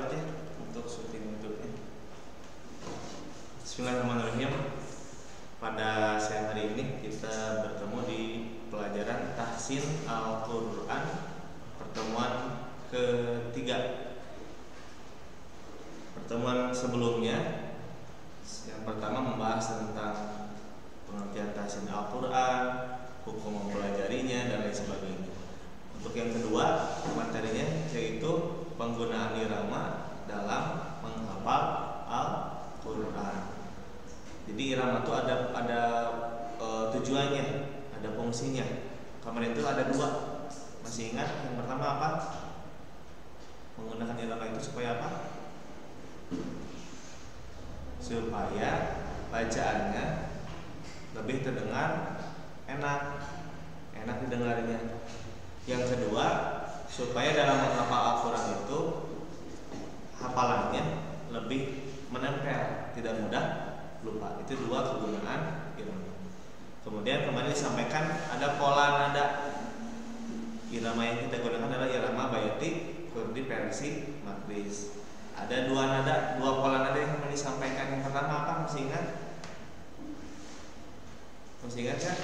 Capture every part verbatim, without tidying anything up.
aja untuk syuting YouTube-nya. Bismillahirrahmanirrahim. Pada siang hari ini kita bertemu di pelajaran Tahsin Al-Quran pertemuan ketiga. Pertemuan sebelumnya yang pertama membahas tentang pengertian tahsin Al-Quran, hukum mempelajarinya dan lain sebagainya. Untuk yang kedua materinya yaitu penggunaan irama dalam menghafal Al-Quran. Jadi irama itu ada ada e, tujuannya, ada fungsinya. Kemarin itu ada dua. Masih ingat? Yang pertama apa? Menggunakan irama itu supaya apa? Supaya bacaannya lebih terdengar enak, enak didengarnya. Yang kedua, supaya dalam menghafal Al-Quran itu hafalannya lebih menempel, tidak mudah lupa. Itu dua kegunaan irama. Kemudian kemarin disampaikan ada pola nada. Irama yang kita gunakan adalah irama bayati kurdi versi makris. Ada dua nada, dua pola nada yang kemarin disampaikan. Yang pertama apa? Masih ingat? Masih ingat kan?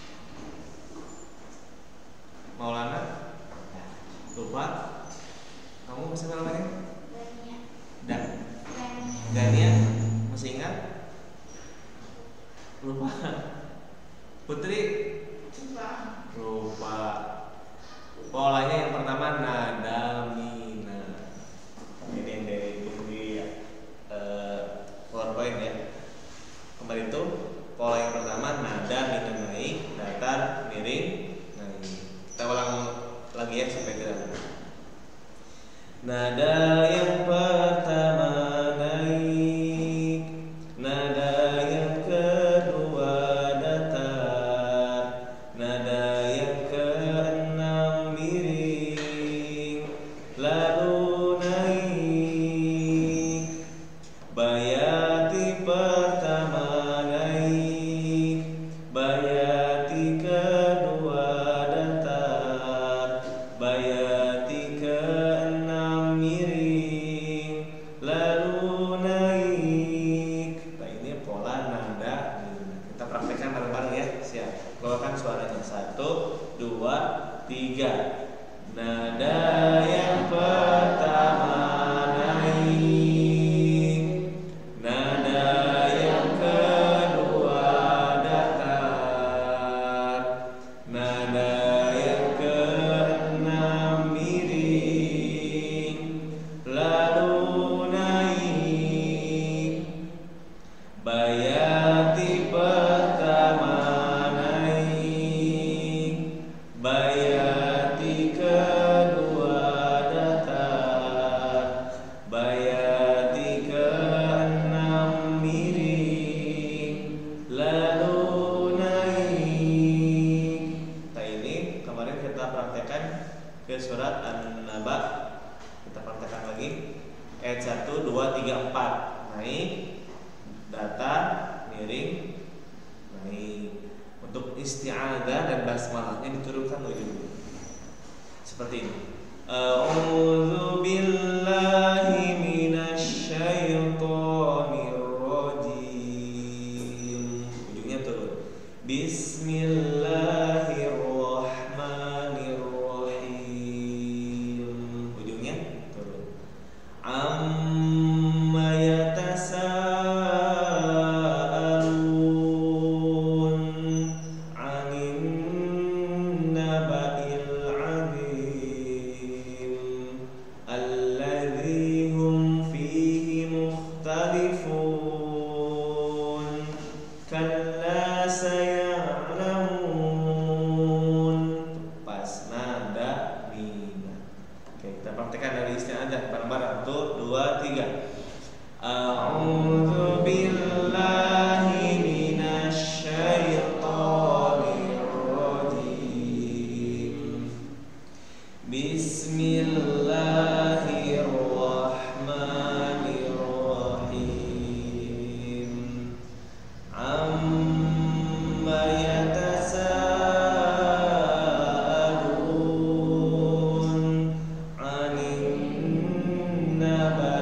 Maulana? Lupa? Kamu masih namanya? Dan Dania? Masih ingat? Lupa? Putri? Lupa. Polanya yang pertama nada mina. Ini yang dari di uh, PowerPoint ya. Kemarin itu pola yang pertama nada mina naik, datar, miring, naik. Kita ulang lagi ya sampai tidak lupa. Nada yang pertama naik, nada yang kedua datar, nada yang keenam miring, lalu naik. Bayati pertama naik, bayati kedua datar, bayati keenam miring, lalu naik. Nah ini pola nada. Kita praktekkan bareng-bareng ya. Siap. Keluarkan suaranya. Satu, dua, tiga. Nada yang pertama naik, nada yang kedua datar, nada yang keenam miring, lalu naik. Bayati pertama naik, bayati kedua datar, bayati keenam miring, lalu naik. Nah ini kemarin kita praktekkan ke surat An-Naba. Kita praktekkan lagi ayat satu, dua, tiga, empat. Naik, datar, miring, naik. Untuk isti'adzah dan basmalahnya diturunkan ujung seperti ini. A'udzu billahi minasy syaithanir rajim. Ujungnya turun. Bismillahirrahmanirrahim. Ujungnya turun. Amma yatasaalun 'anin naba'il 'adzim alladzi hum fihi mukhtalifun kalla saya'lamun. Pas nada mina. Oke, kita praktekkan dari isti'adzah bareng-bareng. Satu, dua, tiga. A'udzu billahi minasy syaithanir rajim. Bismillahirrahmanirrahim. Amma yatasaalun 'anin naba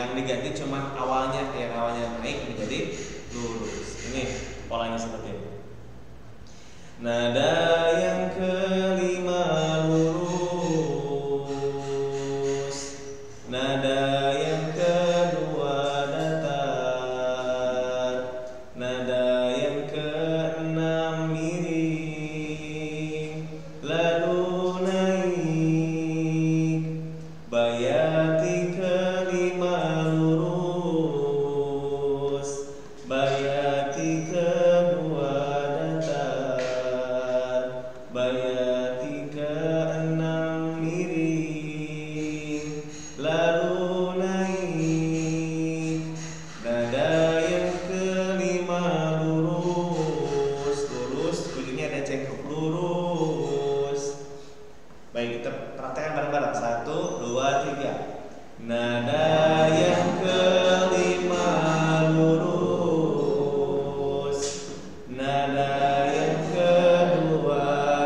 Yang diganti cuma awalnya, yang awalnya naik menjadi lurus. Ini polanya seperti ini. Nada yang kelima lurus, nada yang kedua datar, nada yang keenam miring, lalu naik. Bayati kelima lurus, bayati kedua datar, bayati keenam miring, lalu naik. Nada yang kelima lurus, lurus ujungnya ada cengkok lurus. Baik, kita praktekkan bareng-bareng. Satu, dua, tiga. Nada yang kelima lurus, nada yang kedua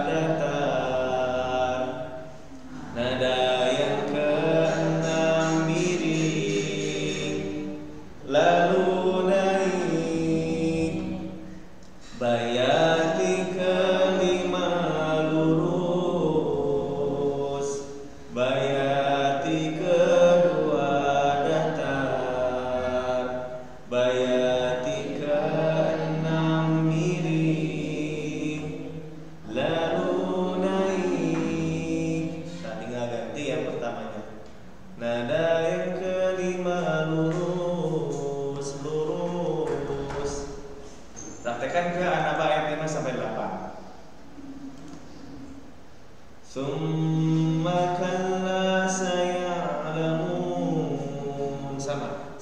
datar, nada yang keenam miring, lalu naik. Bayati kelima lurus, bayati kedua datar, bayati keenam miring, lalu naik. Nah, tinggal ganti yang pertamanya. Nada yang kelima lurus, lurus. Praktekkan ke An-Naba ayat lima sampai delapan. Summa kalla saya'lamun, sama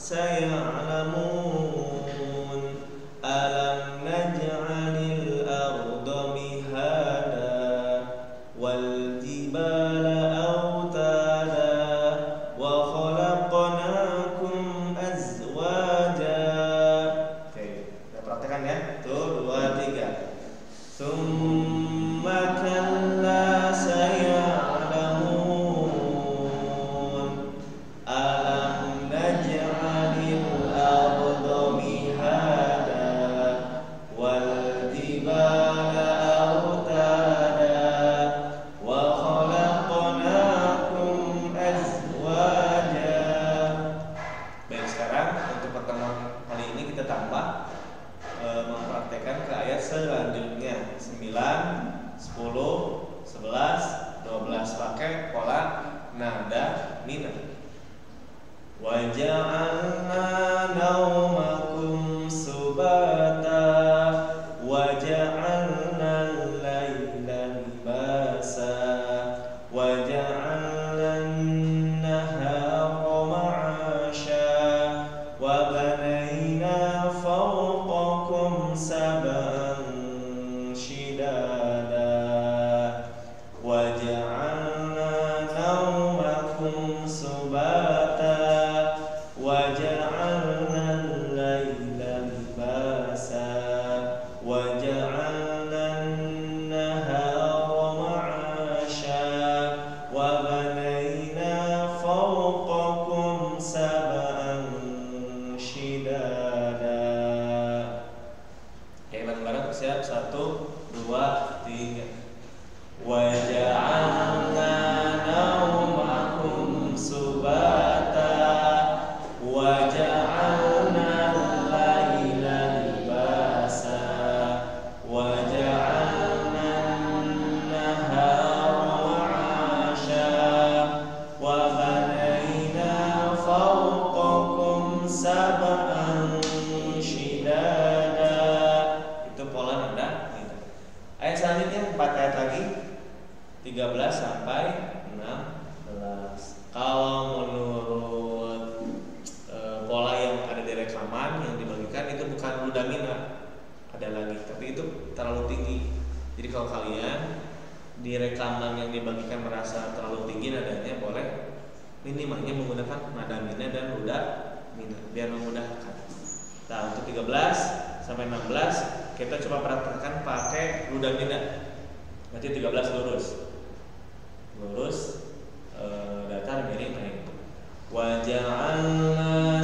saya'lamun, alam naj'alil arda mihada wal jibala autada wa khalaqnakum azwaja. Oke, kita praktekkan ya. Tuh, dua, tiga. Summa kalla saya'lamun, alam naj'alil arda mihada wal jibala autada wa khalaqnakum azwaja. Baik, sekarang untuk pertemuan kali ini kita tambah e, mempraktekkan ke ayat selanjutnya sembilan, sepuluh, sebelas, dua belas pakai pola nada mina. Wa ja'alna naumakum subata wa ja'alna al-laila libasa wa ja'alna an-nahara ma'asha wa banayna fawqakum sab'an shidada wa ja'alna naumakum subata wa ja'alna al-laila libasa wa ja'alna an-nahara ma'asha wa banayna fawqakum sab'an shidada. Oke, bareng-bareng siap. Satu, dua, tiga. Wa ja'alna naumakum subata wa ja'alna al-laila libasa wa ja'alna an-nahara ma'asha wa banayna fawqakum sab'an shidada. Itu pola nada gitu. Ayat selanjutnya empat ayat lagi, tiga belas sampai enam belas. Kalau menurut e, pola yang ada di rekaman yang dibagikan itu bukan rudamina, ada lagi, tapi itu terlalu tinggi. Jadi kalau kalian di rekaman yang dibagikan merasa terlalu tinggi nadanya, boleh minimalnya menggunakan nada mina dan ruda mina biar memudahkan. Nah, untuk tiga belas sampai enam belas kita coba praktekkan pakai ruda mina. Berarti tiga belas lurus. Lurus e, datar miring naik. Wa ja'alna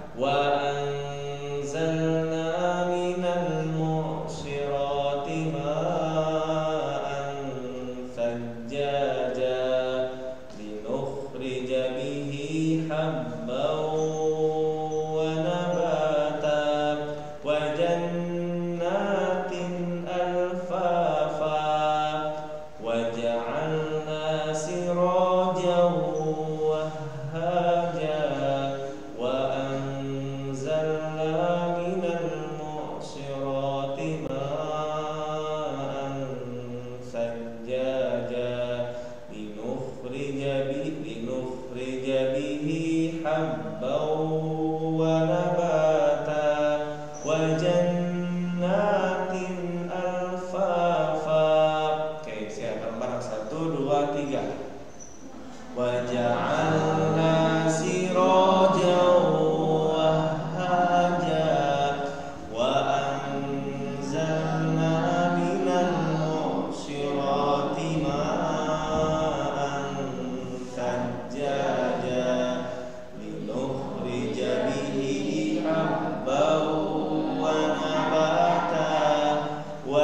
wa anzalna minal mu'sirati ma'an thajjaja linukhrija bihi habban wa nabata wa jannatin alfafa wa ja'alna sirajan wahhaja wa anzalna minal mu'sirati ma'an thajjaja linukhrija bihi linukhrija bihi habban wa nabata wa jannatin alfafa. Oke, siap bareng-bareng. Satu, dua, tiga. Wa ja'alna sirajan wahhaja wa anzalna minal mu'sirati ma'an thajjaja linukhrija bihi habban wa nabata wa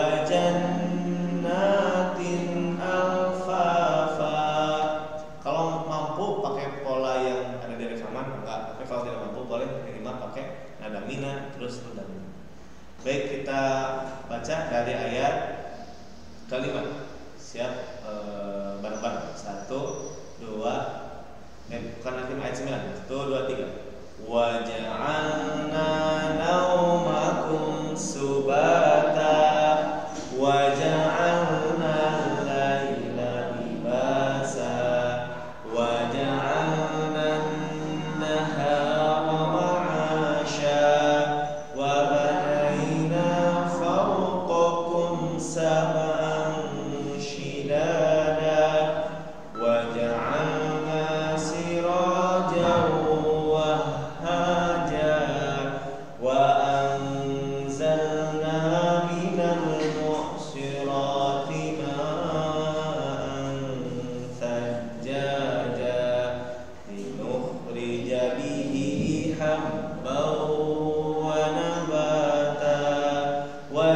jannatin alfafa. Kalau mampu pakai pola yang ada di rekaman enggak, tapi kalau tidak mampu boleh minimal pakai nada mina terus mendami. Baik, kita baca dari ayat kelima. Siap, eh, bareng-bareng. Satu, dua, eh bukan nanti ayat sembilan. Satu, dua, tiga. Wa ja'alna naumakum subata wa ja'alna al-laila libasa wa ja'alna an-nahara ma'asha wa banayna fawqakum sab'an shidada wa ja'alna sirajan wahhaja wa anzalna minal mu'sirati ma'an thajjaja linukhrija bihi habban wa nabata wa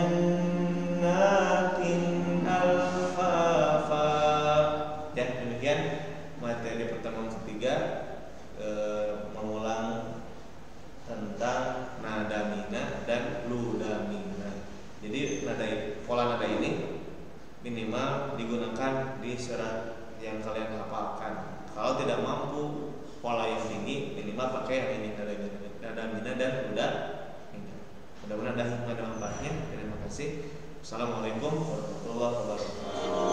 jannatin alfafa. Ya, demikian materi pertemuan ketiga, eh, mengulang tentang nada mina dan ludamina. Jadi nada pola nada ini minimal digunakan di surat yang kalian hafalkan. Kalau tidak mampu pola yang tinggi, minimal pakai yang ini, nada nada mina dan ludamina. Mudah-mudahan ada hikmah dan manfaatnya. Terima kasih. Assalamualaikum warahmatullahi wabarakatuh.